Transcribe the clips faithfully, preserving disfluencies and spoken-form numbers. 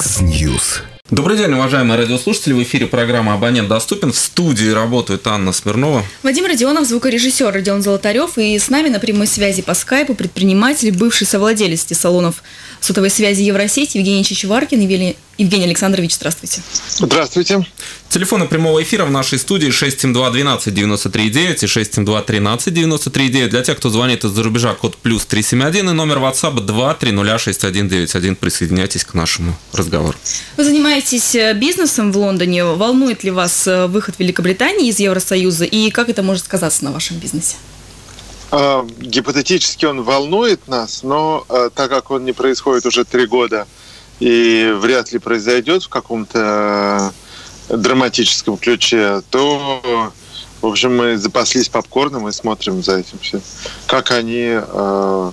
Яндекс.Ньюс. Добрый день, уважаемые радиослушатели. В эфире программа «Абонент доступен». В студии работает Анна Смирнова. Вадим Родионов, звукорежиссер Родион Золотарев. И с нами на прямой связи по скайпу предприниматель, бывший совладелец салонов сотовой связи Евросеть Евгений Чичваркин. Евгений Александрович, здравствуйте. Здравствуйте. Телефоны прямого эфира в нашей студии шесть семь два двенадцать девяносто три девять и шесть семь два тринадцать девяносто три девять. Для тех, кто звонит из-за рубежа, код плюс три семь один и номер WhatsApp два три ноль шесть один девять один. Присоединяйтесь к нашему разговору. Вы занимаетесь бизнесом в Лондоне. Волнует ли вас выход Великобритании из Евросоюза и как это может сказаться на вашем бизнесе? Гипотетически он волнует нас, но так как он не происходит уже три года и вряд ли произойдет в каком-то драматическом ключе, то, в общем, мы запаслись попкорном и смотрим за этим все. Как они э,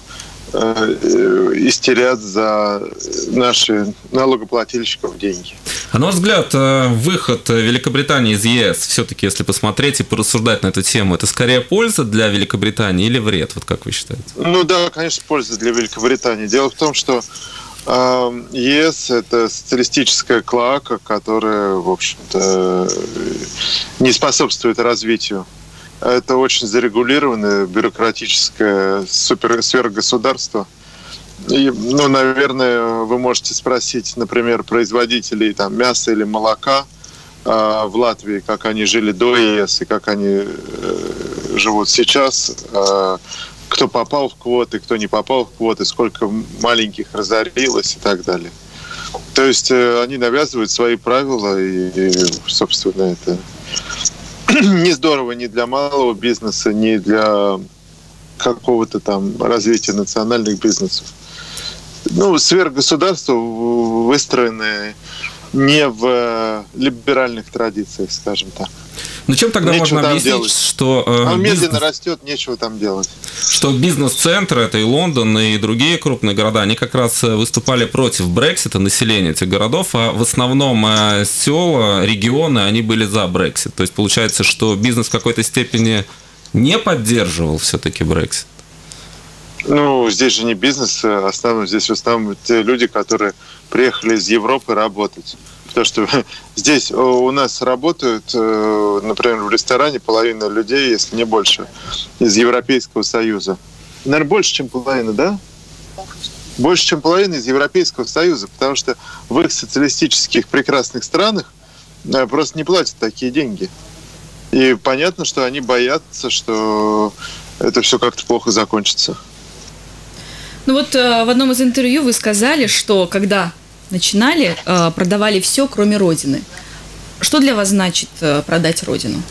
э, истерят за наши налогоплательщиков деньги. А на ваш взгляд, выход Великобритании из ЕС, все-таки, если посмотреть и порассуждать на эту тему, это скорее польза для Великобритании или вред? Вот как вы считаете? Ну да, конечно, польза для Великобритании. Дело в том, что ЕС – это социалистическая клоака, которая, в общем-то, не способствует развитию. Это очень зарегулированное бюрократическое супер сверхгосударство. И, ну, наверное, вы можете спросить, например, производителей там, мяса или молока э, в Латвии, как они жили до ЕС и как они э, живут сейчас. Э, кто попал в квоты, кто не попал в квоты, сколько маленьких разорилось и так далее. То есть э, они навязывают свои правила, и, и собственно, это не здорово ни для малого бизнеса, ни для какого-то там развития национальных бизнесов. Ну, сверхгосударства выстроены не в либеральных традициях, скажем так. Ну, чем тогда нечего можно объяснить, делать. Что... Э, Он бизнес... медленно растет, нечего там делать. Что бизнес-центры, это и Лондон, и другие крупные города, они как раз выступали против Брексита, населения этих городов, а в основном села, регионы, они были за Брексит. То есть получается, что бизнес в какой-то степени не поддерживал все-таки Брексит. Ну, здесь же не бизнес, основном, здесь в основном те люди, которые приехали из Европы работать. Потому что здесь у нас работают, например, в ресторане половина людей, если не больше, из Европейского Союза. Наверное, больше, чем половина, да? Больше, чем половина из Европейского Союза, потому что в их социалистических прекрасных странах просто не платят такие деньги. И понятно, что они боятся, что это все как-то плохо закончится. Ну вот в одном из интервью вы сказали, что когда начинали, продавали все, кроме Родины. Что для вас значит продать Родину?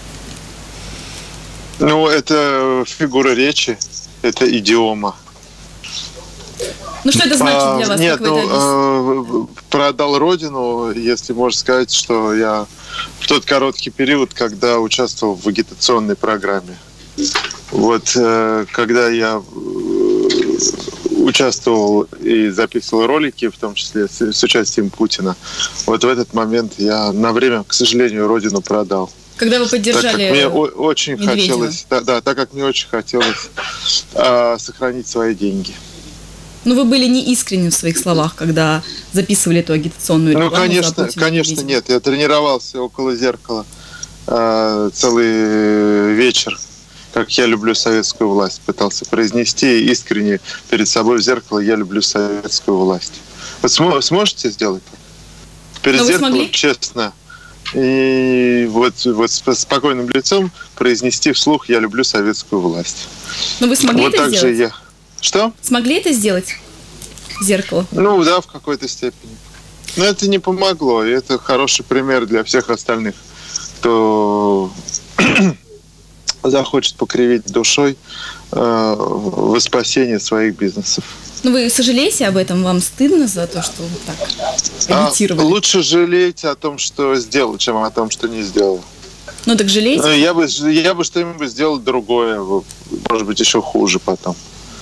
Ну, это фигура речи, это идиома. Ну, что это значит для вас? Нет, как вы это ну, продал Родину, если можно сказать, что я в тот короткий период, когда участвовал в агитационной программе. Вот, когда я участвовал и записывал ролики, в том числе с, с участием Путина. Вот в этот момент я на время, к сожалению, Родину продал. Когда вы поддержали так как мне очень Медведева. хотелось, да, да, так как мне очень хотелось а, сохранить свои деньги. Ну, вы были не искренни в своих словах, когда записывали эту агитационную рекламу. Ну, конечно, конечно, нет. Я тренировался около зеркала а, целый вечер. Как я люблю советскую власть, пытался произнести искренне перед собой в зеркало: я люблю советскую власть. Вот см- сможете сделать так? Перед зеркалом, честно, и вот, вот с спокойным лицом произнести вслух: я люблю советскую власть. Но вы смогли вот это так сделать? Же я... Что? Смогли это сделать? Зеркало? Ну да, в какой-то степени. Но это не помогло, и это хороший пример для всех остальных, кто захочет покривить душой э, во спасение своих бизнесов. Ну, вы сожалеете об этом? Вам стыдно за то, что вы так агитировали? А, лучше жалеть о том, что сделал, чем о том, что не сделал. Ну, так жалеете? Я бы, я бы что-нибудь сделал другое, может быть, еще хуже потом.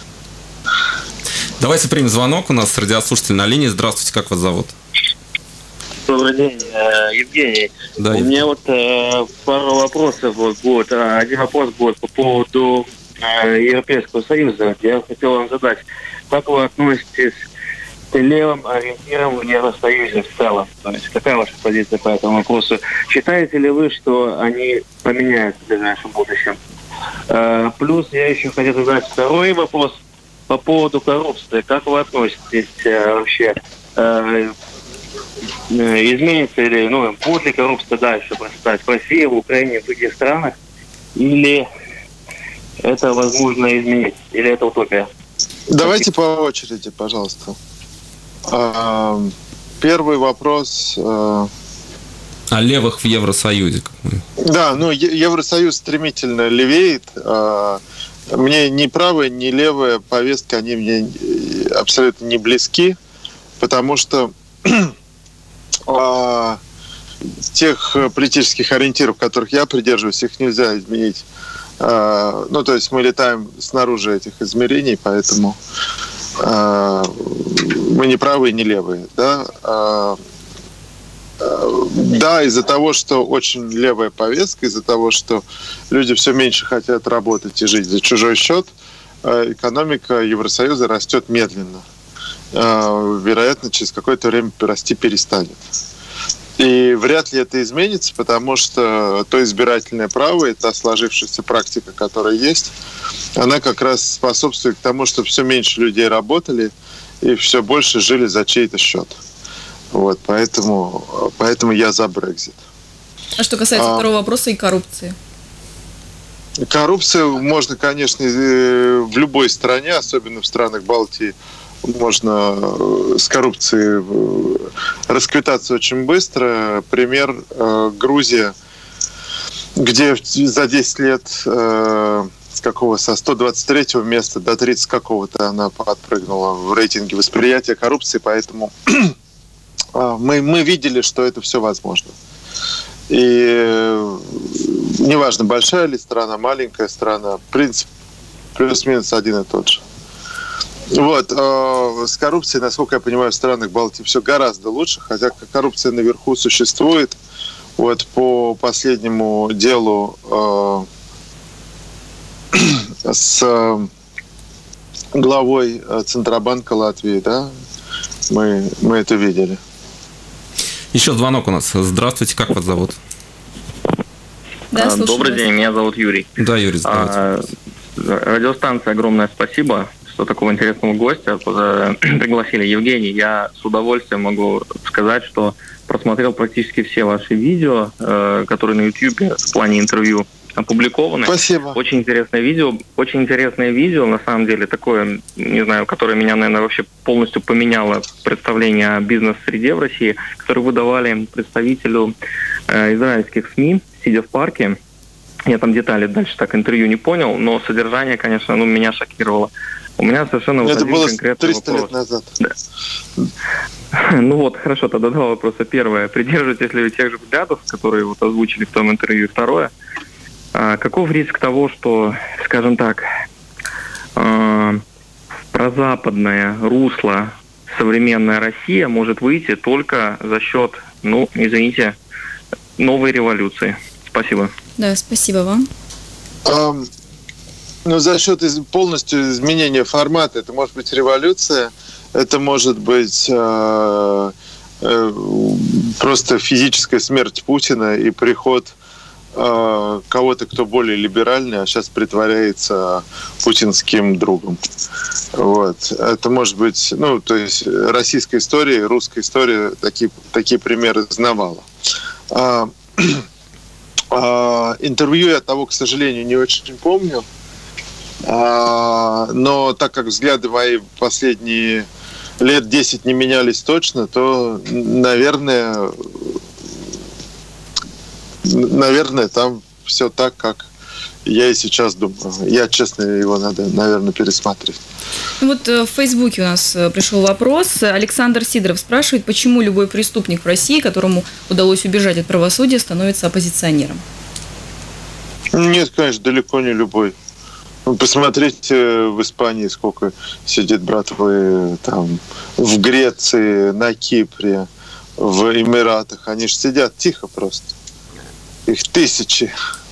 Давайте примем звонок. У нас радиослушатель на линии. Здравствуйте, как вас зовут? Добрый день, Евгений. Да, У Евгений. меня вот э, пару вопросов вот, будет. Один вопрос будет по поводу э, Европейского Союза. Я хотел вам задать, как вы относитесь левым ориентиром в Евросоюзе в целом. То есть какая ваша позиция по этому вопросу? Считаете ли вы, что они поменяются в ближайшем будущем? Э, плюс я еще хотел задать второй вопрос по поводу коррупции. Как вы относитесь э, вообще? Э, изменится ли, ну, будет ли коррупция дальше процветать в России, в Украине, в других странах? Или это возможно изменить? Или это утопия? Давайте по очереди, пожалуйста. Первый вопрос. О левых в Евросоюзе. Да, ну Евросоюз стремительно левеет. Мне ни правая, ни левая повестка, они мне абсолютно не близки, потому что тех политических ориентиров, которых я придерживаюсь, их нельзя изменить. Ну, то есть мы летаем снаружи этих измерений, поэтому мы не правые, не левые. Да, да, из-за того, что очень левая повестка, из-за того, что люди все меньше хотят работать и жить за чужой счет, экономика Евросоюза растет медленно. Вероятно, через какое-то время расти перестанет. И вряд ли это изменится, потому что то избирательное право, это сложившаяся практика, которая есть, она как раз способствует к тому, чтобы все меньше людей работали и все больше жили за чей-то счет. Вот, поэтому, поэтому я за Брексит. А что касается а, второго вопроса и коррупции? Коррупцию можно, конечно, в любой стране, особенно в странах Балтии, можно с коррупцией расквитаться очень быстро. Пример Грузия, где за десять лет с какого со сто двадцать третьего места до тридцать какого-то она подпрыгнула в рейтинге восприятия коррупции, поэтому мы, мы видели, что это все возможно. И неважно, большая ли страна, маленькая страна, принцип плюс-минус один и тот же. Вот, э, с коррупцией, насколько я понимаю, в странах Балтии все гораздо лучше, хотя коррупция наверху существует. Вот по последнему делу э, с э, главой Центробанка Латвии, да, мы, мы это видели. Еще звонок у нас. Здравствуйте, как вас зовут? Да, Добрый день, меня зовут Юрий. Да, Юрий, здравствуйте. А, радиостанция, огромное спасибо, что такого интересного гостя пригласили. Евгений, я с удовольствием могу сказать, что просмотрел практически все ваши видео, которые на YouTube в плане интервью опубликованы. Спасибо. Очень интересное видео. Очень интересное видео, на самом деле, такое, не знаю, которое меня, наверное, вообще полностью поменяло представление о бизнес-среде в России, которое вы давали представителю э, израильских СМИ, сидя в парке. Я там детали дальше так интервью не понял, но содержание, конечно, ну, меня шокировало. У меня совершенно вот это один было конкретный триста вопрос. лет назад. Да. Ну вот, хорошо, тогда два вопроса. Первое. Придерживаетесь ли вы тех же взглядов, которые вот озвучили в том интервью? Второе. Каков риск того, что, скажем так, в прозападное русло современная Россия может выйти только за счет, ну, извините, новой революции? Спасибо. Да, спасибо вам. Um, ну, за счет из, полностью изменения формата, это может быть революция, это может быть э, э, просто физическая смерть Путина и приход э, кого-то, кто более либеральный, а сейчас притворяется путинским другом. Вот. Это может быть, ну, то есть российская история, русская история, такие, такие примеры знавала. А, а, интервью я того, к сожалению, не очень помню. А, но так как взгляды мои последние лет десять не менялись точно, то, наверное, наверное, там все так, как я и сейчас думаю. Я, честно, его надо, наверное, пересматривать. Вот в Фейсбуке у нас пришел вопрос. Александр Сидоров спрашивает, почему любой преступник в России, которому удалось убежать от правосудия, становится оппозиционером? Нет, конечно, далеко не любой. Посмотрите в Испании, сколько сидит братвы, там, в Греции, на Кипре, в Эмиратах. Они же сидят тихо просто. Их тысячи.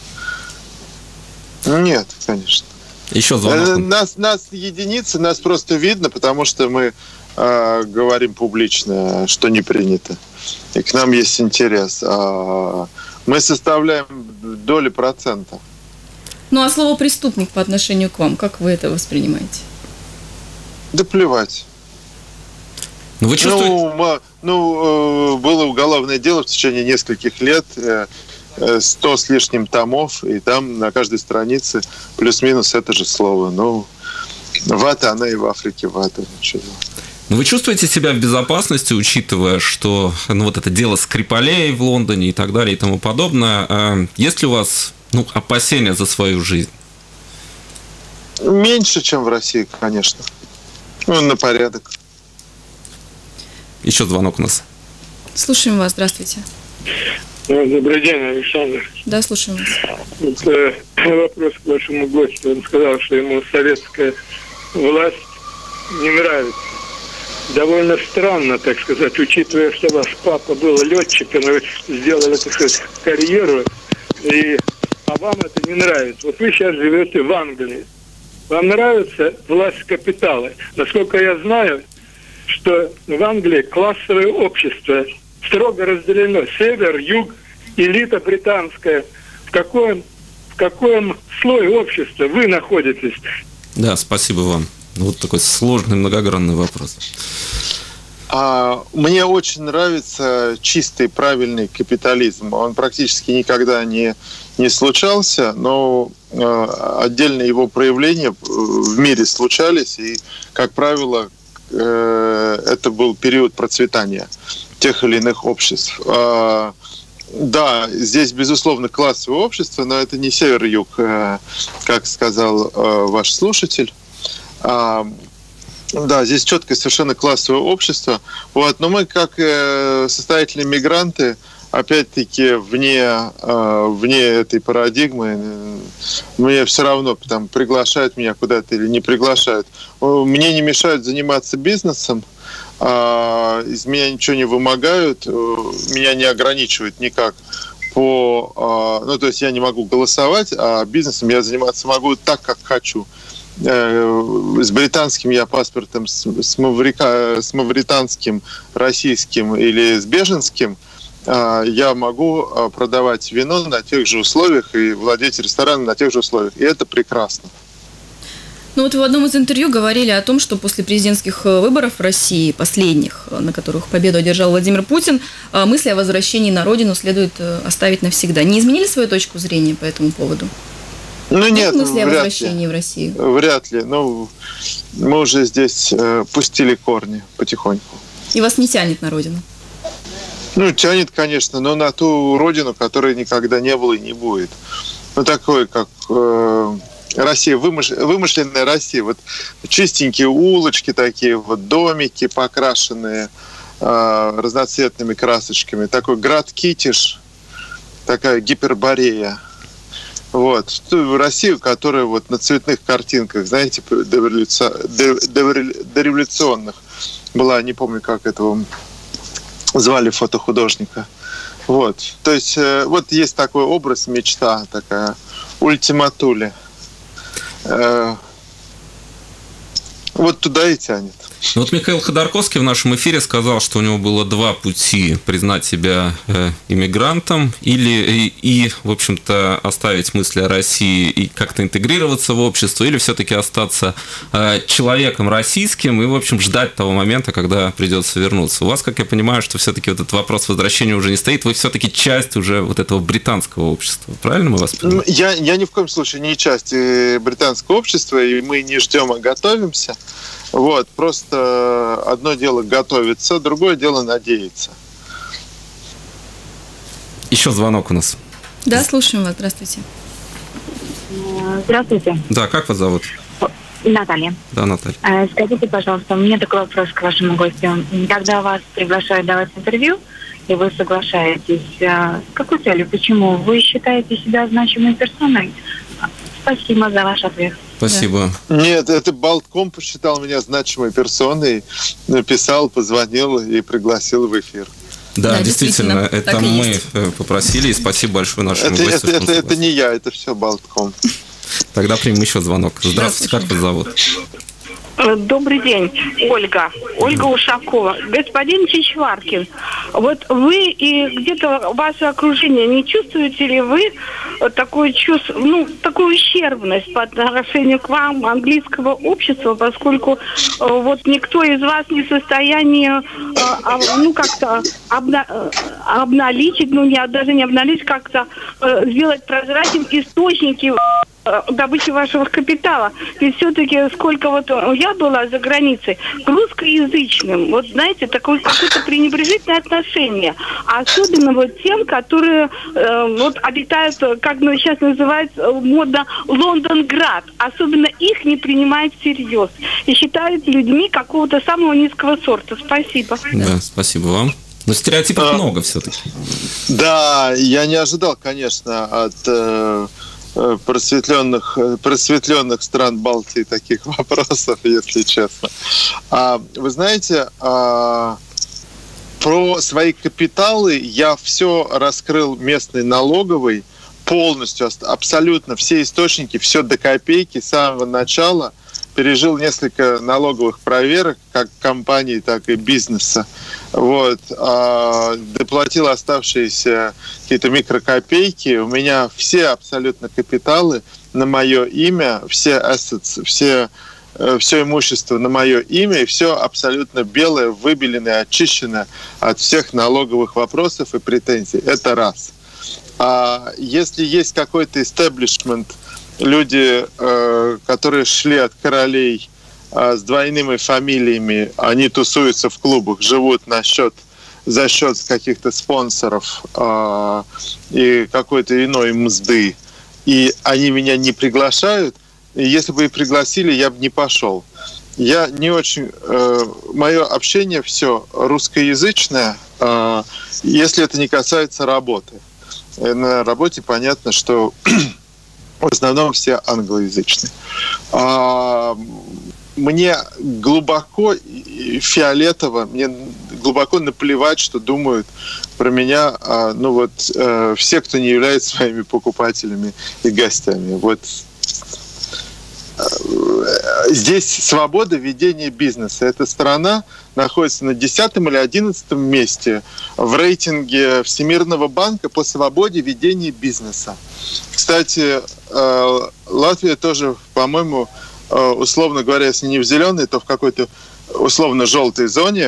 Нет, конечно. Еще звонок. Нас, нас единицы, нас просто видно, потому что мы э, говорим публично, что не принято. И к нам есть интерес. А мы составляем доли процента. Ну а слово «преступник» по отношению к вам, как вы это воспринимаете? Да плевать. Ну, вы чувствуете... ну, ну, было уголовное дело в течение нескольких лет, сто с лишним томов, и там на каждой странице плюс-минус это же слово. Ну, вата, она и в Африке вата. Ну, вы чувствуете себя в безопасности, учитывая, что ну, вот это дело Скрипалей в Лондоне и так далее и тому подобное? Есть ли у вас ну, опасения за свою жизнь? Меньше, чем в России, конечно. Ну, на порядок. Еще звонок у нас. Слушаем вас, здравствуйте. Добрый день, Александр. Да, слушаем вас. Вот, э, вопрос к вашему гостю. Он сказал, что ему советская власть не нравится. Довольно странно, так сказать, учитывая, что ваш папа был летчиком, и вы сделали, так сказать, карьеру, и, а вам это не нравится. Вот вы сейчас живете в Англии. Вам нравится власть капитала? Насколько я знаю, что в Англии классовое общество строго разделено. Север, юг, элита британская. В каком, в каком слое общества вы находитесь? Да, спасибо вам. Вот такой сложный, многогранный вопрос. А, мне очень нравится чистый, правильный капитализм. Он практически никогда не, не случался, но э, отдельные его проявления в мире случались, и, как правило, э, это был период процветания тех или иных обществ. А, да, здесь, безусловно, классовое общество, но это не север-юг, э, как сказал э, ваш слушатель. А, да, здесь четкое совершенно классовое общество. Вот, но мы, как э, состоятельные мигранты, опять-таки, вне, э, вне этой парадигмы, э, мне все равно, там, приглашают меня куда-то или не приглашают. Мне не мешают заниматься бизнесом, э, из меня ничего не вымогают, э, меня не ограничивают никак. По, э, ну, то есть я не могу голосовать, а бизнесом я заниматься могу так, как хочу. С британским я паспортом, с, маврика, с мавританским, российским или с беженским я могу продавать вино на тех же условиях и владеть рестораном на тех же условиях. И это прекрасно. Ну вот вы в одном из интервью говорили о том, что после президентских выборов в России, последних, на которых победу одержал Владимир Путин, мысли о возвращении на родину следует оставить навсегда. Не изменили свою точку зрения по этому поводу? Ну нет, мысли о вряд возвращении ли. в Россию? Вряд ли. Ну, мы уже здесь э, пустили корни потихоньку. И вас не тянет на родину? Ну, тянет, конечно, но на ту родину, которой никогда не было и не будет. Ну, такой, как э, Россия, вымыш... вымышленная Россия. Вот чистенькие улочки такие, вот домики покрашенные э, разноцветными красочками. Такой град-китиш, такая гиперборея. Вот. Ту Россию, которая вот на цветных картинках, знаете, дореволюционных была, не помню, как этого звали фотохудожника. Вот. То есть вот есть такой образ, мечта такая, ультиматули. Вот туда и тянет. Ну, вот Михаил Ходорковский в нашем эфире сказал, что у него было два пути: признать себя э, иммигрантом или и, и, в общем-то, оставить мысли о России и как-то интегрироваться в общество, или все-таки остаться э, человеком российским и, в общем, ждать того момента, когда придется вернуться. У вас, как я понимаю, что все-таки вот этот вопрос возвращения уже не стоит, вы все-таки часть уже вот этого британского общества. Правильно мы вас понимаем? Я, я ни в коем случае не часть британского общества, и мы не ждем, а готовимся. Вот, просто одно дело готовиться, другое дело надеяться. Еще звонок у нас. Да, слушаем вас. Здравствуйте. Здравствуйте. Да, как вас зовут? Наталья. Да, Наталья. Скажите, пожалуйста, у меня такой вопрос к вашему гостю. Когда вас приглашают давать интервью, и вы соглашаетесь, с какой целью, почему? Вы считаете себя значимой персоной? Спасибо за ваш ответ. Спасибо. Нет, это Болтком посчитал меня значимой персоной, написал, позвонил и пригласил в эфир. Да, Да, действительно, действительно, это так и мы есть. попросили, и спасибо большое нашему Это, гостю. это, это, это не я, это все Болтком. Тогда примем еще звонок. Здравствуйте, как вас зовут? Добрый день, Ольга. Ольга Ушакова. Господин Чичваркин, вот вы и где-то ваше окружение, не чувствуете ли вы такое чувство, ну, такую ущербность по отношению к вам английского общества, поскольку вот никто из вас не в состоянии, ну, как-то обна- обналичить, ну, не, даже не обналичить, как-то сделать прозрачным источники добычи вашего капитала. Ведь все-таки сколько вот я была за границей, к русскоязычным, вот знаете, такое какое-то пренебрежительное отношение. Особенно вот тем, которые э, вот обитают, как ну, сейчас называется модно, Лондонград. Особенно их не принимают всерьез. И считают людьми какого-то самого низкого сорта. Спасибо. Да, спасибо вам. Но стереотипов а, много все-таки. Да, я не ожидал, конечно, от... Э... просветленных, просветленных стран Балтии таких вопросов, если честно. А, вы знаете, а, про свои капиталы я все раскрыл местной налоговой полностью, абсолютно все источники, все до копейки с самого начала. Пережил несколько налоговых проверок, как компании, так и бизнеса. Вот. А, доплатил оставшиеся какие-то микрокопейки. У меня все абсолютно капиталы на мое имя, все assets, все, все имущество на мое имя, и все абсолютно белое, выбеленное, очищенное от всех налоговых вопросов и претензий. Это раз. А если есть какой-то истеблишмент, люди, э, которые шли от королей э, с двойными фамилиями, они тусуются в клубах, живут на счет, за счет каких-то спонсоров э, и какой-то иной мзды, и они меня не приглашают, и если бы и пригласили, я бы не пошел. Я не очень... Э, мое общение все русскоязычное, э, если это не касается работы. На работе понятно, что... В основном все англоязычные. А, мне глубоко фиолетово, мне глубоко наплевать, что думают про меня, а, ну вот, а, все, кто не является своими покупателями и гостями. Вот. Здесь свобода ведения бизнеса. Эта страна находится на десятом или одиннадцатом месте в рейтинге Всемирного банка по свободе ведения бизнеса. Кстати, Латвия тоже, по-моему, условно говоря, если не в зеленой, то в какой-то условно желтой зоне,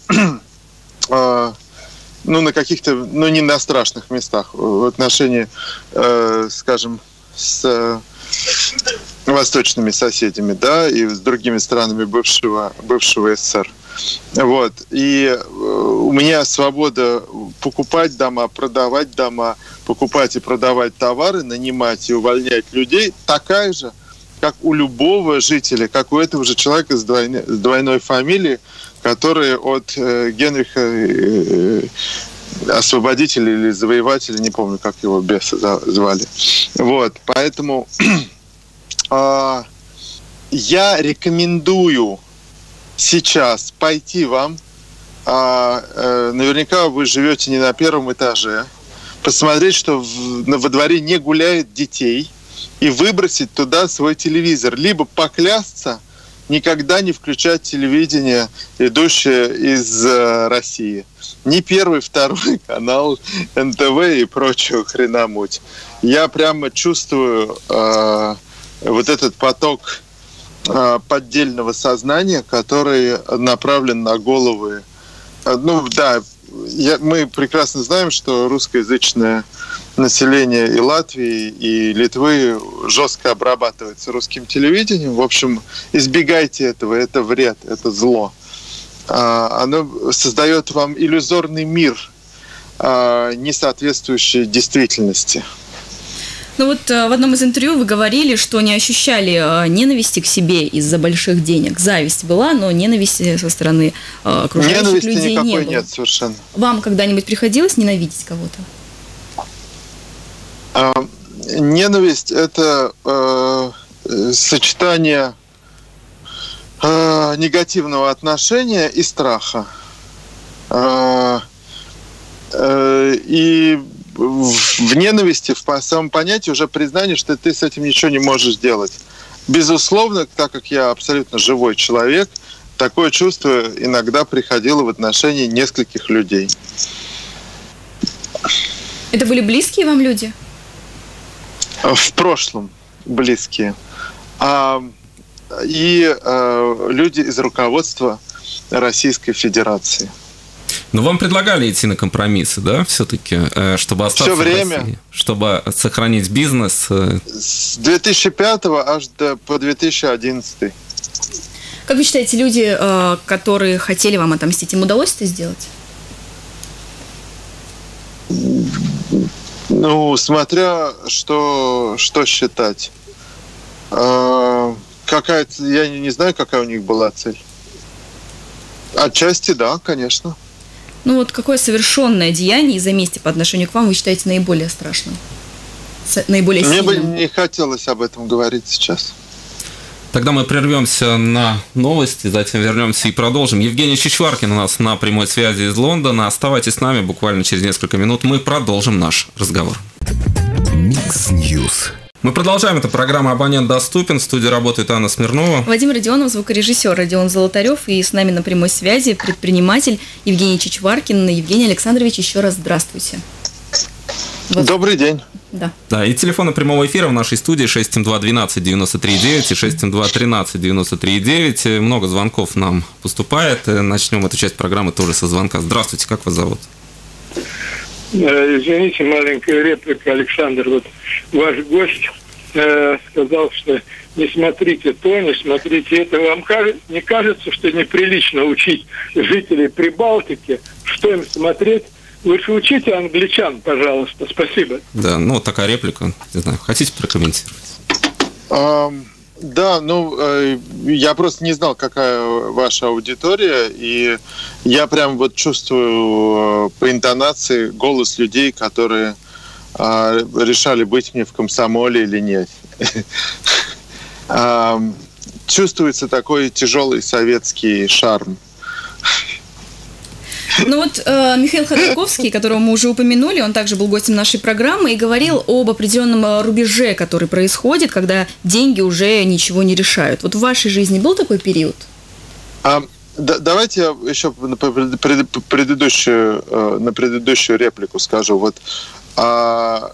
ну, на каких-то, ну, не на страшных местах в отношении, скажем, с восточными соседями, да, и с другими странами бывшего, бывшего СССР. Вот. И у меня свобода покупать дома, продавать дома, покупать и продавать товары, нанимать и увольнять людей такая же, как у любого жителя, как у этого же человека с двойной, с двойной фамилией, который от э, Генриха э, освободителя или завоевателя, не помню, как его беса звали. Вот. Поэтому э, я рекомендую сейчас пойти вам, а, э, наверняка вы живете не на первом этаже, посмотреть, что в, во дворе не гуляет детей, и выбросить туда свой телевизор. Либо поклясться, никогда не включать телевидение, идущее из э, России. Ни первый, второй канал, эн тэ вэ и прочую хреномуть. Я прямо чувствую э, вот этот поток поддельного сознания, который направлен на головы. Ну да, я, мы прекрасно знаем, что русскоязычное население и Латвии, и Литвы жестко обрабатывается русским телевидением. В общем, избегайте этого, это вред, это зло. Оно создает вам иллюзорный мир, не соответствующий действительности. Ну вот в одном из интервью вы говорили, что не ощущали ненависти к себе из-за больших денег. Зависть была, но ненависти со стороны окружающих ненависти людей никакой не было. Нет, совершенно. Вам когда-нибудь приходилось ненавидеть кого-то? А, ненависть – это э, сочетание э, негативного отношения и страха. Э, э, и в ненависти, в самом понятии уже признание, что ты с этим ничего не можешь делать. безусловно, так как я абсолютно живой человек, такое чувство иногда приходило в отношении нескольких людей. Это были близкие вам люди? В прошлом близкие. А, и а, люди из руководства Российской Федерации. Но вам предлагали идти на компромиссы, да, все-таки, чтобы остаться Все время. в России, чтобы сохранить бизнес? С две тысячи пятого аж до, по две тысячи одиннадцатый. Как вы считаете, люди, которые хотели вам отомстить, им удалось это сделать? Ну, смотря что, что считать. А, какая-то, я не, не знаю, какая у них была цель. Отчасти, да, конечно. Ну вот какое совершенное деяние из-за мести по отношению к вам вы считаете наиболее страшным? С- наиболее Мне сильным? бы не хотелось об этом говорить сейчас. Тогда мы прервемся на новости, затем вернемся и продолжим. Евгений Чичваркин у нас на прямой связи из Лондона. Оставайтесь с нами, буквально через несколько минут мы продолжим наш разговор. Микс Ньюс. Мы продолжаем. Это программа «Абонент доступен». В студии работает Анна Смирнова. Вадим Родионов, звукорежиссер Родион Золотарев, и с нами на прямой связи предприниматель Евгений Чичваркин. Евгений Александрович, еще раз здравствуйте. Вот. Добрый день. Да. Да, и телефоны прямого эфира в нашей студии шесть семь два двенадцать девяносто три девять и шесть семь два тринадцать девяносто три девять. Много звонков нам поступает. Начнем эту часть программы тоже со звонка. Здравствуйте, как вас зовут? Извините, маленькая реплика, Александр. Вот ваш гость э, сказал, что не смотрите то, не смотрите это. Вам кажется, не кажется, что неприлично учить жителей Прибалтики, что им смотреть? Лучше учите англичан, пожалуйста. Спасибо. Да, ну вот такая реплика. Не знаю, хотите прокомментировать? Um... Да, ну, э, я просто не знал, какая ваша аудитория, и я прям вот чувствую э, по интонации голос людей, которые э, решали, быть мне в комсомоле или нет. Чувствуется такой тяжелый советский шарм. Ну вот э, Михаил Ходорковский, которого мы уже упомянули, он также был гостем нашей программы и говорил об определенном рубеже, который происходит, когда деньги уже ничего не решают. Вот в вашей жизни был такой период? А, да, давайте я еще на предыдущую, на предыдущую реплику скажу. Вот, а,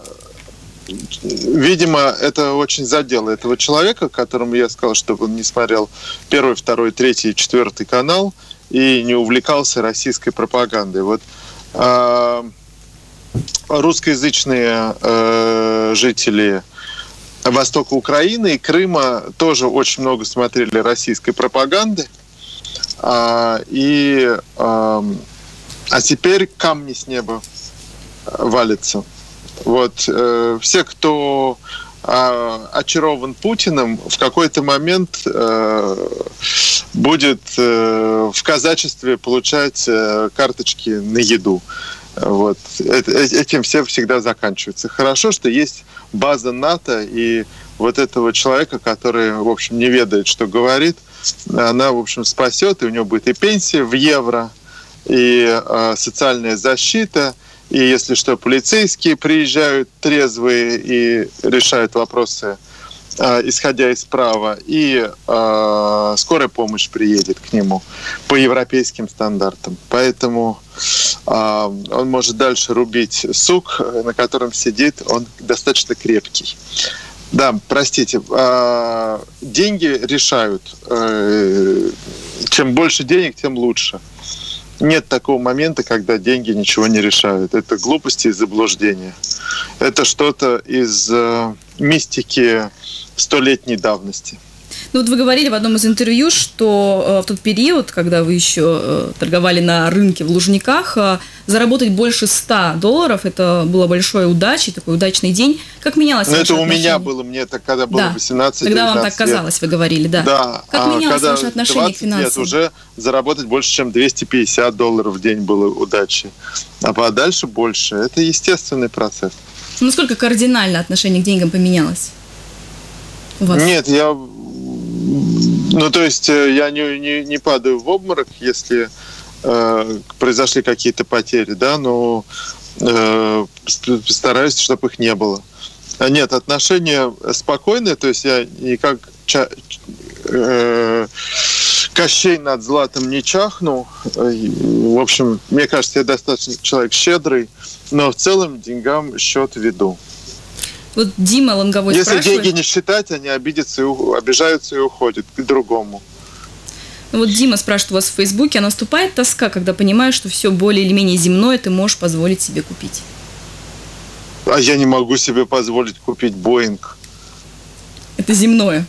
видимо, это очень задело этого человека, которому я сказал, чтобы он не смотрел первый, второй, третий, четвертый канал и не увлекался российской пропагандой. Вот э, русскоязычные э, жители востока Украины и Крыма тоже очень много смотрели российской пропаганды. Э, и, э, а теперь камни с неба валятся. Вот, э, все, кто очарован Путиным, в какой-то момент э, будет э, в казачестве получать э, карточки на еду. Вот. Этим все всегда заканчивается. Хорошо, что есть база НАТО, и вот этого человека, который, в общем, не ведает, что говорит, она, в общем, спасет, и у него будет и пенсия в евро, и э, социальная защита, и, если что, полицейские приезжают трезвые и решают вопросы, э, исходя из права, и э, скорая помощь приедет к нему по европейским стандартам. Поэтому э, он может дальше рубить сук, на котором сидит, он достаточно крепкий. Да, простите, э, деньги решают. Э, чем больше денег, тем лучше. Нет такого момента, когда деньги ничего не решают. Это глупости и заблуждения. Это что-то из э, мистики столетней давности. Ну вот вы говорили в одном из интервью, что э, в тот период, когда вы еще э, торговали на рынке в Лужниках, э, заработать больше ста долларов, это была большой удачей, такой удачный день. Как менялось ваше отношение? Это у меня было, мне это когда было да. восемнадцать-девятнадцать лет. Когда вам так казалось, вы говорили, да. Да. Как а менялось когда ваше отношение к финансам? Лет уже заработать больше, чем двести пятьдесят долларов в день было удачей. А дальше больше. Это естественный процесс. Ну, насколько кардинально отношение к деньгам поменялось у вас? Нет, я... Ну, то есть я не, не, не падаю в обморок, если э, произошли какие-то потери, да, но э, стараюсь, чтобы их не было. Нет, отношения спокойные, то есть я никак ча- э- Кощей над златом не чахну. В общем, мне кажется, я достаточно человек щедрый, но в целом деньгам счет веду. Вот Дима Лонговой Если спрашивает... деньги не считать, они обидятся и у... обижаются и уходят к другому. Вот Дима спрашивает у вас в Фейсбуке, а наступает тоска, когда понимаешь, что все более или менее земное ты можешь позволить себе купить? А я не могу себе позволить купить Боинг. Это земное.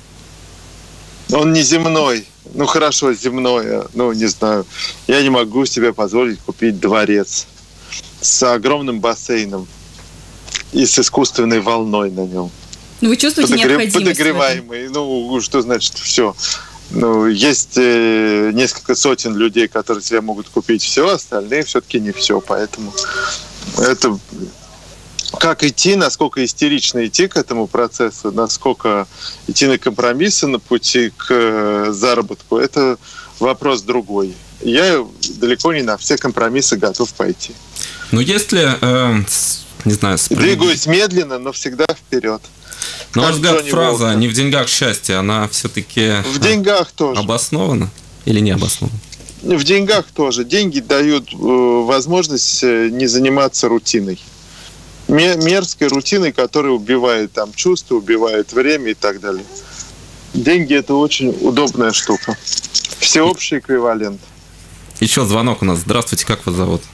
Он не земной. Ну, хорошо, земное. Ну, не знаю. Я не могу себе позволить купить дворец с огромным бассейном и с искусственной волной на нем. Ну, вы чувствуете Подогрев... необходимость Подогреваемый. Ну, что значит все? Ну, есть э, несколько сотен людей, которые себе могут купить все, остальные все-таки не все. Поэтому это... Как идти, насколько истерично идти к этому процессу, насколько идти на компромиссы на пути к заработку, это вопрос другой. Я далеко не на все компромиссы готов пойти. Ну, если, э, не знаю, справедливо... Двигаюсь медленно, но всегда вперед. На ваш взгляд, фраза Волка. «не в деньгах счастье», она все-таки в деньгах тоже. Обоснована или не обоснована? В деньгах тоже. Деньги дают э, возможность не заниматься рутиной. Мерзкой рутиной, которая убивает там чувства, убивает время и так далее. Деньги – это очень удобная штука. Всеобщий эквивалент. Еще звонок у нас. Здравствуйте, как вас зовут?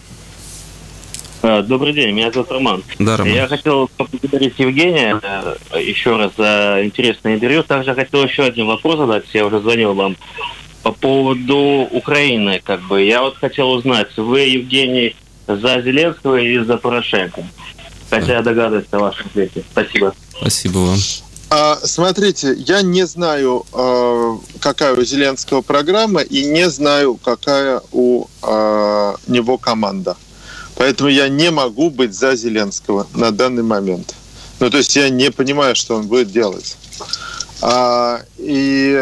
Добрый день, меня зовут Роман. Да, Роман. Я хотел поблагодарить Евгения еще раз за интересное интервью. Также хотел еще один вопрос задать. Я уже звонил вам по поводу Украины. Как бы я вот хотел узнать, вы, Евгений, за Зеленского или за Порошенко? Хотя я догадываюсь о вашем ответе. Спасибо. Спасибо вам. А, смотрите, я не знаю, а, какая у Зеленского программа, и не знаю, какая у а, него команда. Поэтому я не могу быть за Зеленского на данный момент. Ну, то есть я не понимаю, что он будет делать. А, и,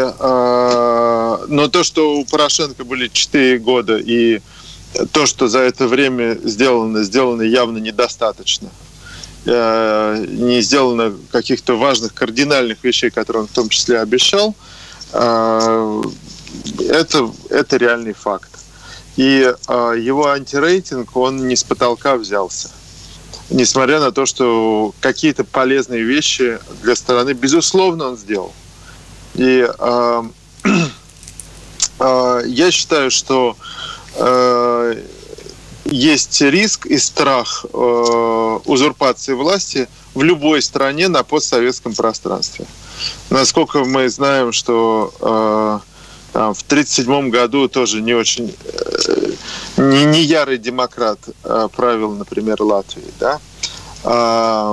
а, но то, что у Порошенко были четыре года, и то, что за это время сделано, сделано явно недостаточно. Не сделано каких-то важных кардинальных вещей, которые он в том числе обещал, это, это реальный факт. И его антирейтинг, он не с потолка взялся. Несмотря на то, что какие-то полезные вещи для страны, безусловно, он сделал. И э, э, я считаю, что э, есть риск и страх э, узурпации власти в любой стране на постсоветском пространстве. Насколько мы знаем, что э, там, в тридцать седьмом году тоже не очень э, не, не ярый демократ э, правил, например, Латвией, да. Э,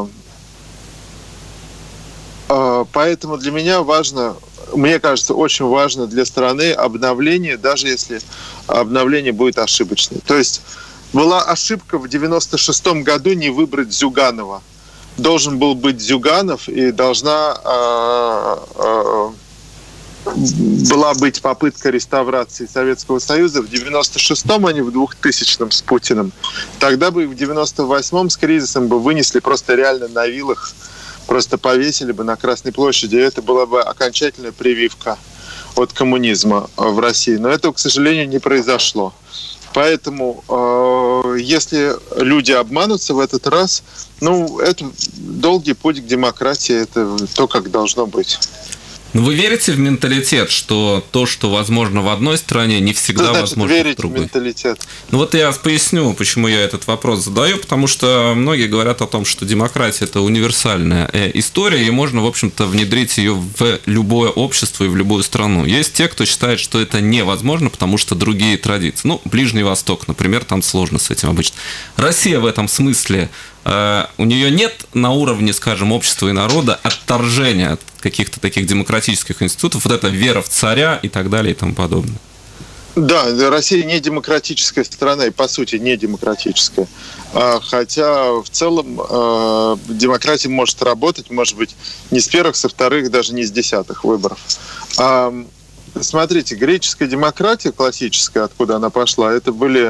э, поэтому для меня важно, мне кажется, очень важно для страны обновление, даже если обновление будет ошибочным. То есть была ошибка в девяносто шестом году не выбрать Зюганова. Должен был быть Зюганов, и должна э, э, была быть попытка реставрации Советского Союза в девяносто шестом, а не в двухтысячном с Путиным. Тогда бы в девяносто восьмом с кризисом бы вынесли просто реально на вилах, просто повесили бы на Красной площади, и это была бы окончательная прививка от коммунизма в России. Но этого, к сожалению, не произошло. Поэтому, э, если люди обманутся в этот раз, ну, это долгий путь к демократии, это то, как должно быть. Но вы верите в менталитет, что то, что возможно в одной стране, не всегда что значит возможно верить в другой? В менталитет? Ну вот я поясню, почему я этот вопрос задаю, потому что многие говорят о том, что демократия – это универсальная история, и можно, в общем-то, внедрить ее в любое общество и в любую страну. Есть те, кто считает, что это невозможно, потому что другие традиции. Ну, Ближний Восток, например, там сложно с этим обычно. Россия в этом смысле, у нее нет на уровне, скажем, общества и народа отторжения от каких-то таких демократических институтов, вот эта вера в царя и так далее и тому подобное. Да, Россия не демократическая страна и, по сути, не демократическая. Хотя в целом демократия может работать, может быть, не с первых, со вторых, даже не с десятых выборов. Смотрите, греческая демократия классическая, откуда она пошла, это были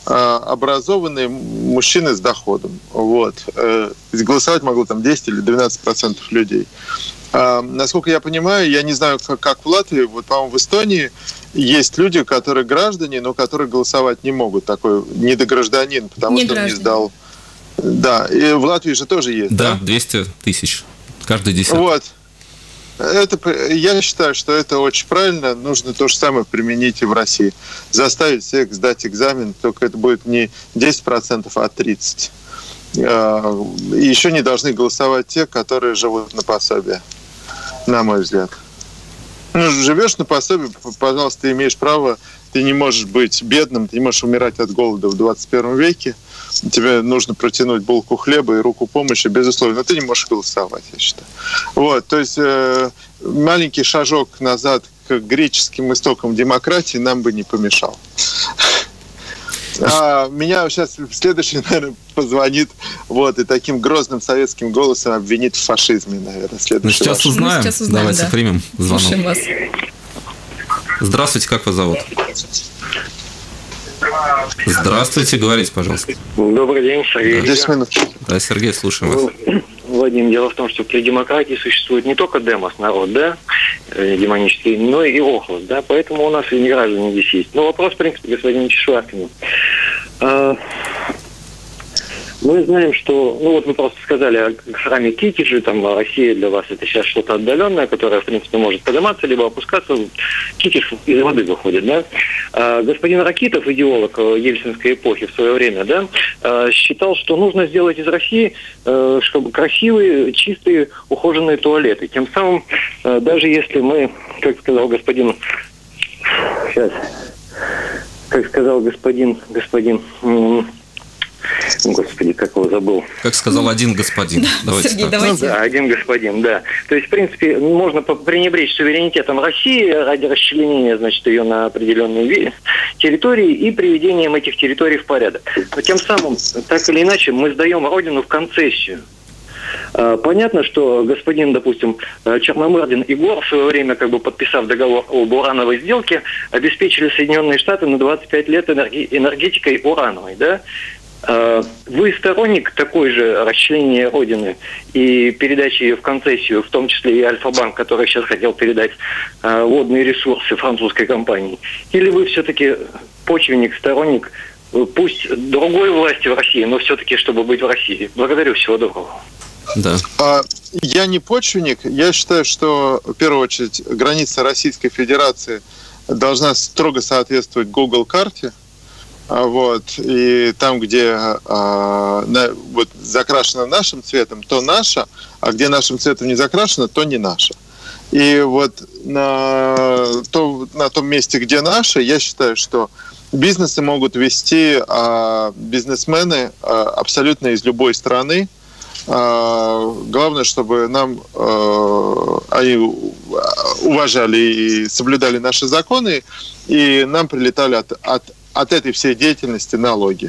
образованные мужчины с доходом. Вот. Голосовать могло там десять или двенадцать процентов людей. Насколько я понимаю, я не знаю, как в Латвии, вот, по-моему, в Эстонии есть люди, которые граждане, но которые голосовать не могут. Такой недогражданин, потому не что граждане. не сдал. Да, и в Латвии же тоже есть. Да, да? двести тысяч. Каждый десятый. Вот. Это, я считаю, что это очень правильно. Нужно то же самое применить и в России. Заставить всех сдать экзамен, только это будет не десять процентов, а тридцать процентов. И еще не должны голосовать те, которые живут на пособие, на мой взгляд. Ну, живешь на пособие, пожалуйста, ты имеешь право, ты не можешь быть бедным, ты не можешь умирать от голода в двадцать первом веке. Тебе нужно протянуть булку хлеба и руку помощи, безусловно, но ты не можешь голосовать, я считаю. Вот, то есть э, маленький шажок назад к греческим истокам демократии нам бы не помешал. А меня сейчас следующий, наверное, позвонит вот, и таким грозным советским голосом обвинит в фашизме, наверное, следующий. Ну, сейчас узнаем. сейчас узнаем. Давайте да. примем звонок. Слушаем вас. Здравствуйте, как вас зовут? Здравствуйте, говорите, пожалуйста. Добрый день, Сергей. десять минут. Да, Сергей, слушаем вас. Владимир, дело в том, что при демократии существует не только демос, народ, да, демонический, но и охлос, да, поэтому у нас и не граждане здесь есть. Но вопрос, в принципе, господину Чешваркину. Мы знаем, что, ну вот вы просто сказали о храме Китежи, там Россия для вас это сейчас что-то отдаленное, которое, в принципе, может подниматься, либо опускаться. Китеж из воды выходит, да. А господин Ракитов, идеолог ельцинской эпохи в свое время, да, считал, что нужно сделать из России, чтобы красивые, чистые, ухоженные туалеты. Тем самым, даже если мы, как сказал господин, сейчас, как сказал господин, господин... Господи, как его забыл. Как сказал один господин. Давайте Сергей, так. давайте. Ну, да, один господин, да. То есть, в принципе, можно пренебречь суверенитетом России ради расчленения, значит, ее на определенные территории и приведением этих территорий в порядок. Но тем самым, так или иначе, мы сдаем Родину в концессию. Понятно, что господин, допустим, Черномырдин и Гор в свое время, как бы подписав договор об урановой сделке, обеспечили Соединенные Штаты на двадцать пять лет энергетикой урановой, да? Вы сторонник такой же расчленения Родины и передачи ее в концессию, в том числе и Альфа-банк, который сейчас хотел передать э, водные ресурсы французской компании? Или вы все-таки почвенник, сторонник, пусть другой власти в России, но все-таки, чтобы быть в России? Благодарю, всего доброго. Да. Я не почвенник. Я считаю, что, в первую очередь, граница Российской Федерации должна строго соответствовать Google карте. Вот, и там, где а, на, вот, закрашено нашим цветом, то наше, а где нашим цветом не закрашено, то не наше. И вот на, то, на том месте, где наше, я считаю, что бизнесы могут вести а, бизнесмены а, абсолютно из любой страны. А, главное, чтобы нам а, они уважали и соблюдали наши законы, и нам прилетали от, от от этой всей деятельности налоги.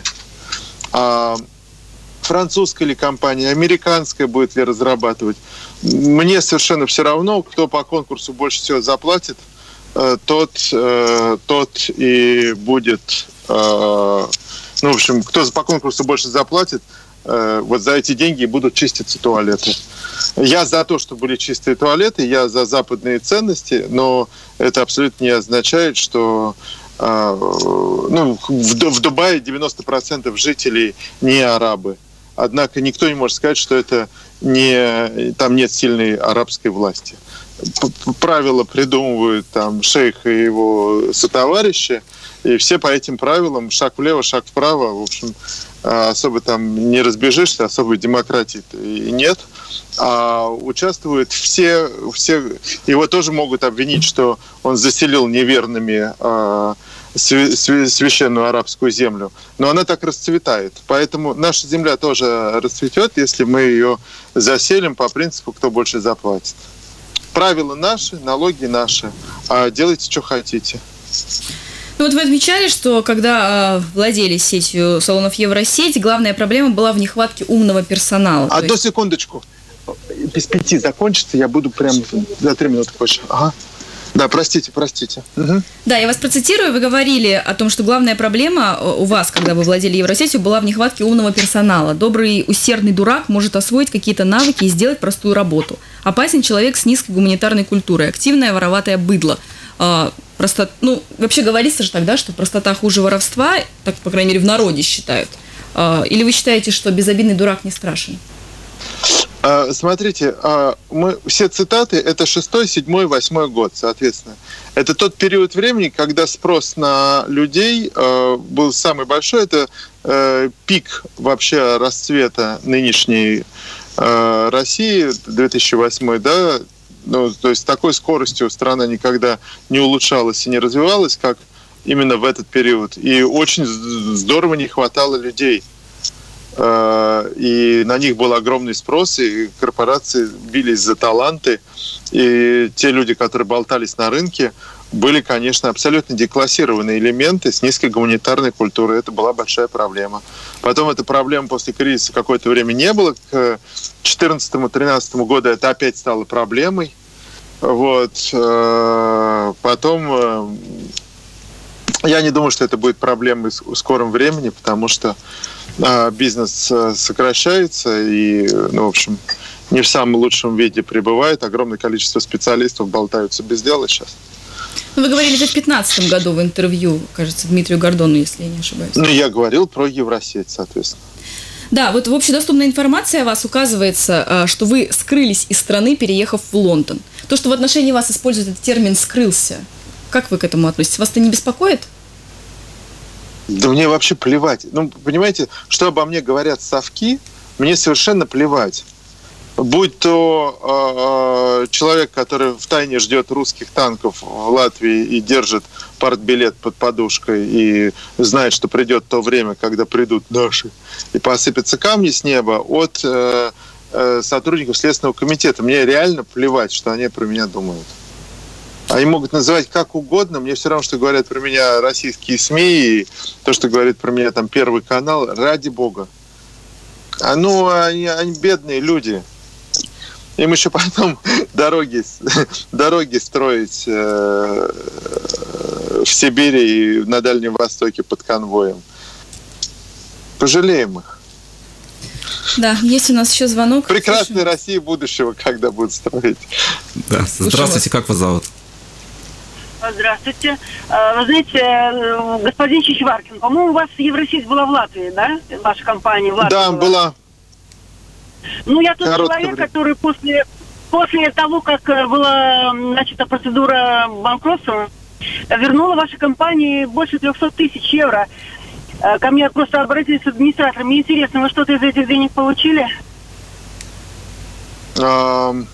А французская ли компания, американская будет ли разрабатывать, мне совершенно все равно, кто по конкурсу больше всего заплатит, тот, тот и будет... Ну, в общем, кто по конкурсу больше заплатит, вот за эти деньги будут чиститься туалеты. Я за то, чтобы были чистые туалеты, я за западные ценности, но это абсолютно не означает, что... Ну, в Дубае девяносто процентов жителей не арабы. Однако никто не может сказать, что это не, там нет сильной арабской власти. Правила придумывают там шейх и его сотоварищи, и все по этим правилам шаг влево, шаг вправо. В общем, особо там не разбежишься, особой демократии и нет. А участвуют все, все, его тоже могут обвинить, что он заселил неверными а, священную арабскую землю. Но она так расцветает. Поэтому наша земля тоже расцветет, если мы ее заселим по принципу, кто больше заплатит. Правила наши, налоги наши. А делайте, что хотите. Ну вот вы отмечали, что когда э, владели сетью салонов Евросеть, главная проблема была в нехватке умного персонала. Одну есть... секундочку. Без пяти закончится, я буду прям за три минуты позже. Ага. Да, простите, простите. Угу. Да, я вас процитирую. Вы говорили о том, что главная проблема у вас, когда вы владели Евросетью, была в нехватке умного персонала. Добрый, усердный дурак может освоить какие-то навыки и сделать простую работу. Опасен человек с низкой гуманитарной культурой, активное вороватое быдло. А, просто, ну, вообще говорится же тогда, что простота хуже воровства, так, по крайней мере, в народе считают. А, или вы считаете, что безобидный дурак не страшен? Смотрите, мы, все цитаты – это шестой, седьмой, восьмой год, соответственно. Это тот период времени, когда спрос на людей был самый большой. Это пик вообще расцвета нынешней России, две тысячи восьмой, да. Ну, то есть такой скоростью страна никогда не улучшалась и не развивалась, как именно в этот период. И очень здорово не хватало людей. И на них был огромный спрос, и корпорации бились за таланты. И те люди, которые болтались на рынке, были, конечно, абсолютно деклассированные элементы с низкой гуманитарной культурой. Это была большая проблема. Потом эта проблема после кризиса какое-то время не было. К две тысячи четырнадцатому-тринадцатому году это опять стало проблемой. Вот. Потом я не думаю, что это будет проблемой в скором времени, потому что бизнес сокращается и, ну, в общем, не в самом лучшем виде пребывает. Огромное количество специалистов болтаются без дела сейчас. Вы говорили это в две тысячи пятнадцатом году в интервью, кажется, Дмитрию Гордону, если я не ошибаюсь. Ну, я говорил про Евросеть, соответственно. Да, вот в общедоступной информации о вас указывается, что вы скрылись из страны, переехав в Лондон. То, что в отношении вас используют этот термин «скрылся», как вы к этому относитесь? Вас это не беспокоит? Да мне вообще плевать. Ну, понимаете, что обо мне говорят совки, мне совершенно плевать. Будь то э, человек, который втайне ждет русских танков в Латвии и держит партбилет под подушкой и знает, что придет то время, когда придут наши, и посыпятся камни с неба, от э, э, сотрудников Следственного комитета. Мне реально плевать, что они про меня думают. Они могут называть как угодно, мне все равно, что говорят про меня российские СМИ, и то, что говорит про меня там Первый канал, ради бога. А ну, они, они бедные люди. Им еще потом дороги, дороги строить э, в Сибири и на Дальнем Востоке под конвоем. Пожалеем их. Да, есть у нас еще звонок. Прекрасная Россия будущего, когда будут строить. Да. Здравствуйте, как вас зовут? Здравствуйте. Вы знаете, господин Чичваркин, по-моему, у вас Евросеть была в Латвии, да? Ваша компания в Латвии Да, была. была. Ну, я тот Короткое человек, время. который после, после того, как была начата процедура банкротства, вернула вашей компании больше трехсот тысяч евро. Ко мне просто обратились с администратором. Мне интересно, вы что-то из этих денег получили? Um,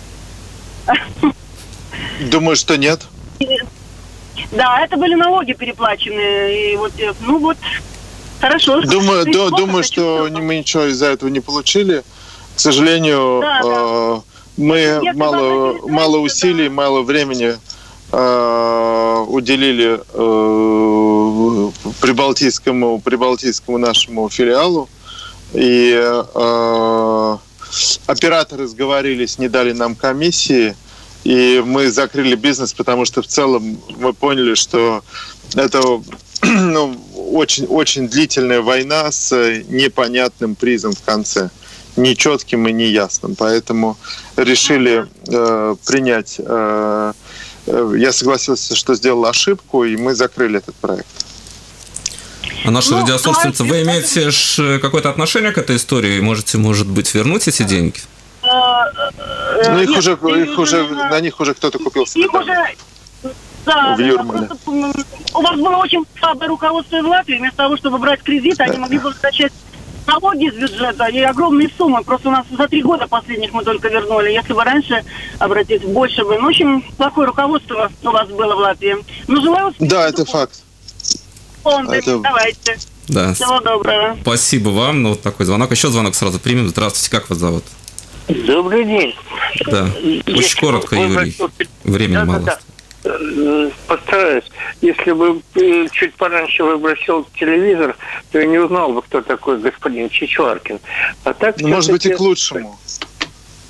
думаю, что нет. Да, это были налоги переплаченные. И вот, ну вот, хорошо. Думаю, до, думаю что мы ничего из-за этого не получили. К сожалению, да, э, да. мы Если мало, мало усилий, да. мало времени э, уделили э, прибалтийскому, прибалтийскому нашему филиалу. И э, операторы сговорились, не дали нам комиссии. И мы закрыли бизнес, потому что в целом мы поняли, что это ну, очень, очень длительная война с непонятным призом в конце. Нечетким и неясным. Поэтому решили э, принять... Э, э, я согласился, что сделал ошибку, и мы закрыли этот проект. А наши ну, радиослушательницы, вы имеете какое-то отношение к этой истории? Можете, может быть, вернуть эти деньги? Ну, их Нет, уже, их уже, на них уже кто-то купил их уже, да, в Юрмале. У вас было очень слабое руководство в Латвии. Вместо того, чтобы брать кредит, они могли бы скачать налоги из бюджета и огромные суммы. Просто у нас за три года последних мы только вернули. Если бы раньше обратились, больше бы. Ну, в общем, плохое руководство у вас было в Латвии. Ну, желаю успеха. Да, это факт. Это... Давайте. Да. Всего доброго. Спасибо вам. Ну, вот такой звонок. Еще звонок сразу примем. Здравствуйте, как вас зовут? Добрый день. Да, очень Если коротко, Юрий. Времени да, мало. Да, да. Постараюсь. Если бы чуть пораньше выбросил телевизор, то я не узнал бы, кто такой господин Чичваркин. А так, ну, может быть, и к лучшему.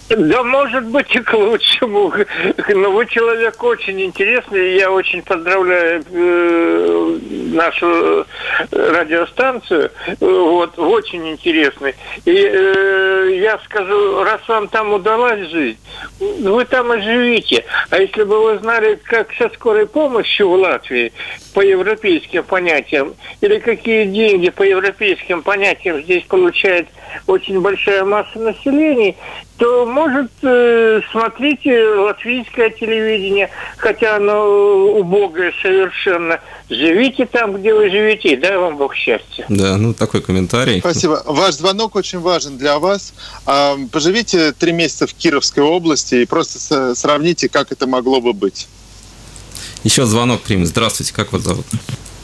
Да, может быть, и к лучшему. Но вы человек очень интересный. Я очень поздравляю э, нашу радиостанцию. Вот, очень интересный. И э, я скажу, раз вам там удалась жизнь, вы там и живите. А если бы вы знали, как со скорой помощью в Латвии по европейским понятиям, или какие деньги по европейским понятиям здесь получает очень большая масса населения, то, может, э, смотрите латвийское телевидение, хотя оно убогое совершенно. Живите там, где вы живете, и дай вам Бог счастья. Да, ну такой комментарий. Спасибо. Ваш звонок очень важен для вас. Поживите три месяца в Кировской области и просто сравните, как это могло бы быть. Еще звонок примем. Здравствуйте, как вас зовут?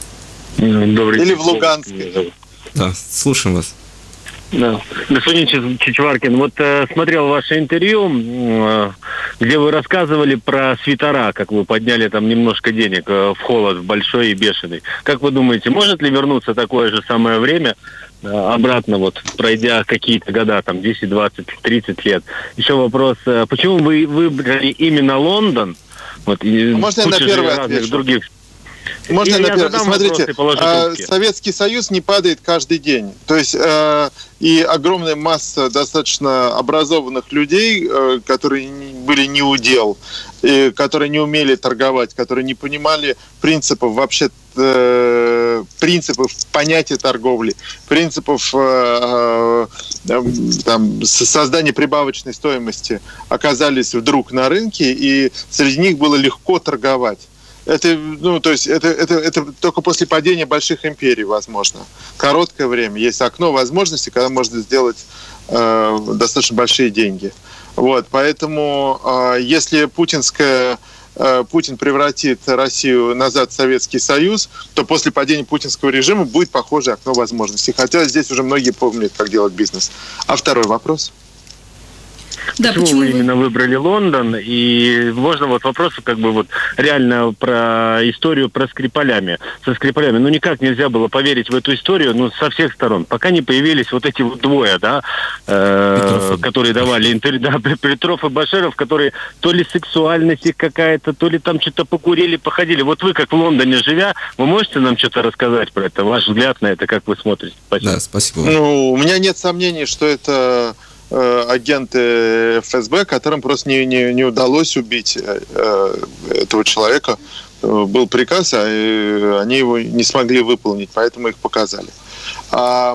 Добрый Или в Луганске. Да, слушаем вас. Да. Господин Чичваркин, вот э, смотрел ваше интервью, э, где вы рассказывали про свитера, как вы подняли там немножко денег э, в холод, в большой и бешеный. Как вы думаете, может ли вернуться такое же самое время э, обратно, вот пройдя какие-то года, там десять, двадцать, тридцать лет? Еще вопрос, э, почему вы выбрали именно Лондон? Вот, и можно я на первый отвечу? Других... Можно я на первый. Смотрите, э, Советский Союз не падает каждый день. То есть э, и огромная масса достаточно образованных людей, э, которые были не у дел, и которые не умели торговать, которые не понимали принципов вообще э, принципов понятия торговли, принципов э, э, там, создания прибавочной стоимости, оказались вдруг на рынке, и среди них было легко торговать. Это, ну, то есть это, это, это только после падения больших империй возможно. Короткое время. Есть окно возможностей, когда можно сделать э, достаточно большие деньги. Вот, поэтому э, если путинская, э, Путин превратит Россию назад в Советский Союз, то после падения путинского режима будет похожее окно возможностей. Хотя здесь уже многие помнят, как делать бизнес. А второй вопрос? Да, почему, почему вы именно выбрали Лондон? И можно вот вопросы как бы вот реально про историю про Скрипалями, со Скрипалями. Ну никак нельзя было поверить в эту историю, ну со всех сторон, пока не появились вот эти вот двое, да, э, которые давали интервью, да, Петров и Баширов, которые то ли сексуальность их какая-то, то ли там что-то покурили, походили. Вот вы как в Лондоне живя, вы можете нам что-то рассказать про это? Ваш взгляд на это, как вы смотрите? Спасибо. Да, спасибо. Ну, у меня нет сомнений, что это агенты эф эс бэ, которым просто не, не, не удалось убить э, этого человека. Был приказ, а они его не смогли выполнить, поэтому их показали. А,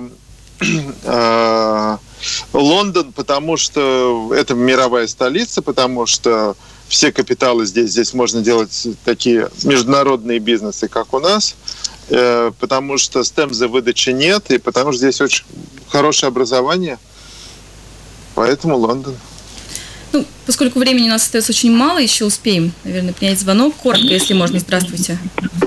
а, Лондон, потому что это мировая столица, потому что все капиталы здесь, здесь можно делать такие международные бизнесы, как у нас, э, потому что стемпа выдачи нет, и потому что здесь очень хорошее образование. Поэтому Лондон. Ну, поскольку времени у нас остается очень мало, еще успеем, наверное, принять звонок. Коротко, если можно. Здравствуйте.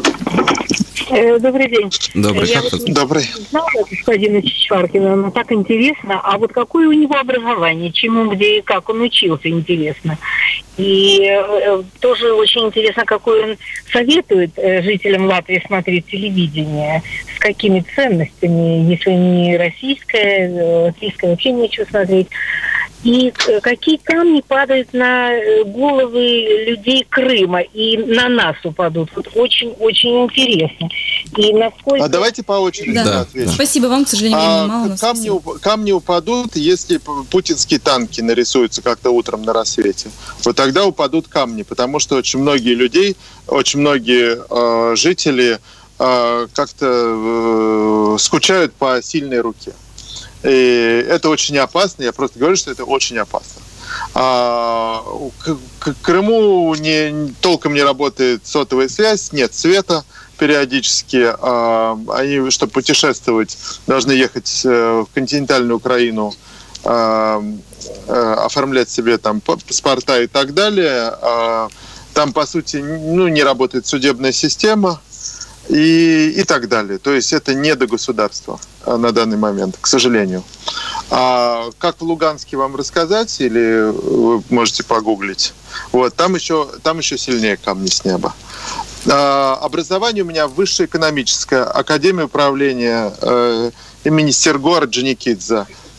Добрый день. Добрый. Я вот Добрый. знала господина Чичваркина, но так интересно. А вот какое у него образование, чему, где и как он учился, интересно. И э, тоже очень интересно, какой он советует э, жителям Латвии смотреть телевидение, с какими ценностями, если не российское, э, латвийское вообще нечего смотреть. И э, какие камни падают на головы людей Крыма и на нас упадут. Вот очень-очень интересно. И насколько... А давайте по очереди да. отвечу. Спасибо вам, к сожалению, времени а, мало. Камни, уп- камни упадут, если путинские танки нарисуются как-то утром на рассвете. Вот тогда упадут камни, потому что очень многие людей, очень многие э, жители э, как-то э, скучают по сильной руке. И это очень опасно. Я просто говорю, что это очень опасно. А, к, к Крыму не, толком не работает сотовая связь, нет света периодически. А, они, чтобы путешествовать, должны ехать в континентальную Украину, а, а, оформлять себе там паспорта и так далее. А, там, по сути, ну, не работает судебная система. И, и так далее. То есть это не до государства на данный момент, к сожалению. А как в Луганске вам рассказать, или вы можете погуглить? Вот, там еще, там еще сильнее камни с неба. А, образование у меня высшее экономическое, Академия управления э, имени Серго Орджоникидзе.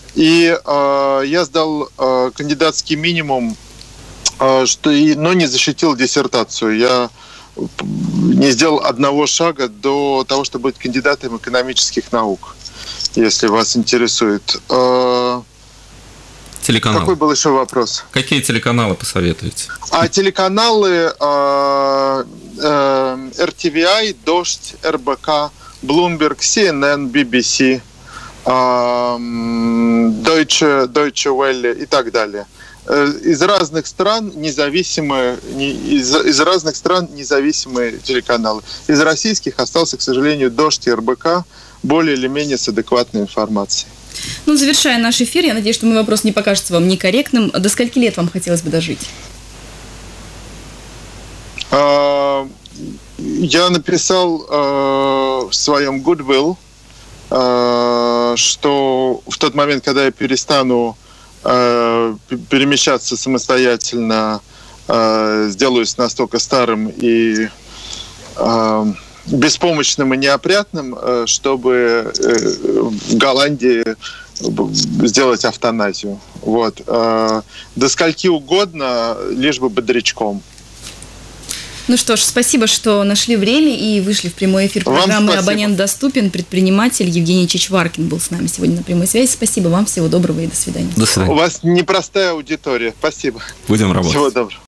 И э, я сдал э, кандидатский минимум, э, что и, но не защитил диссертацию. Я не сделал одного шага до того, чтобы быть кандидатом экономических наук, если вас интересует. Э, Телеканал. Какой был еще вопрос? Какие телеканалы посоветуете? А телеканалы э, э, эр ти ви ай, Дождь, эр бэ ка, Bloomberg, си эн эн, би би си, э, Deutsche, Deutsche Welle и так далее. Из разных стран независимые, из, из разных стран независимые телеканалы. Из российских остался, к сожалению, Дождь и эр бэ ка, более или менее с адекватной информацией. Ну, завершая наш эфир, я надеюсь, что мой вопрос не покажется вам некорректным. До скольки лет вам хотелось бы дожить? Я написал в своем Goodwill, что в тот момент, когда я перестану перемещаться самостоятельно, сделаюсь настолько старым и беспомощным и неопрятным, чтобы в Голландии сделать эвтаназию. Вот. До скольки угодно, лишь бы бодрячком. Ну что ж, спасибо, что нашли время и вышли в прямой эфир программы «Абонент доступен». Предприниматель Евгений Чичваркин был с нами сегодня на прямой связи. Спасибо вам, всего доброго и до свидания. До свидания. У вас непростая аудитория. Спасибо. Будем работать. Всего доброго.